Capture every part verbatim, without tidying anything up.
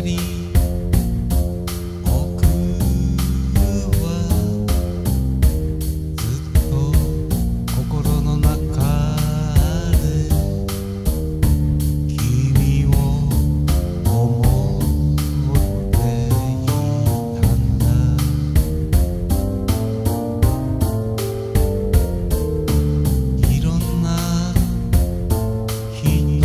り僕はずっと心の中で君を思っていたんだ。いろんな人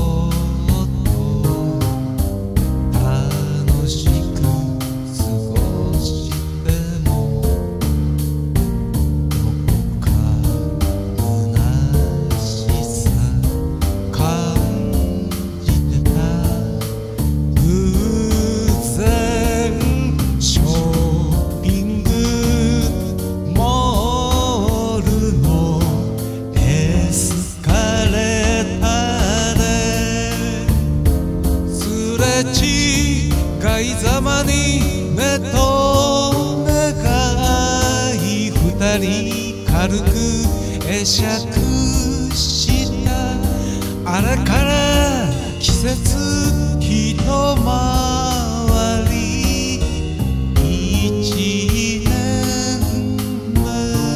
違いざまに目と目が合い二人軽く会釈したあれから季節一回り一年目。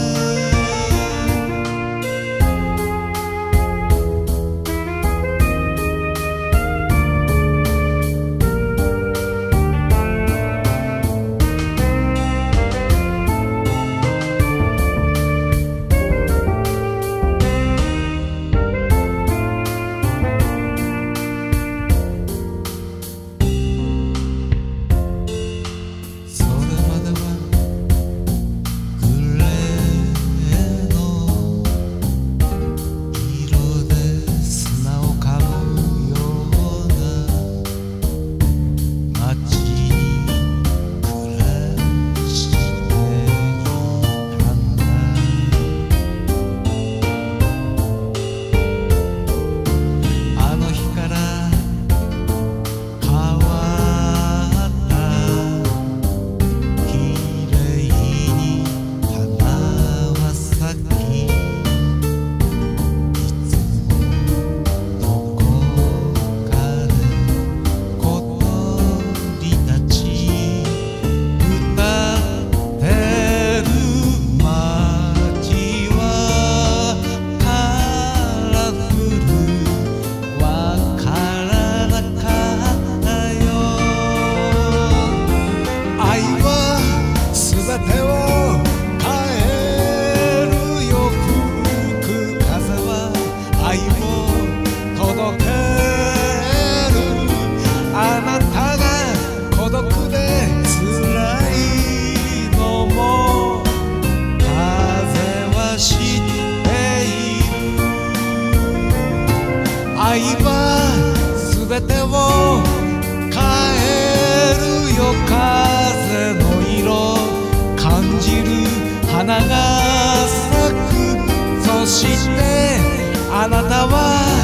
愛はすべてを変えるよ。風の色感じる花が咲く。そしてあなたは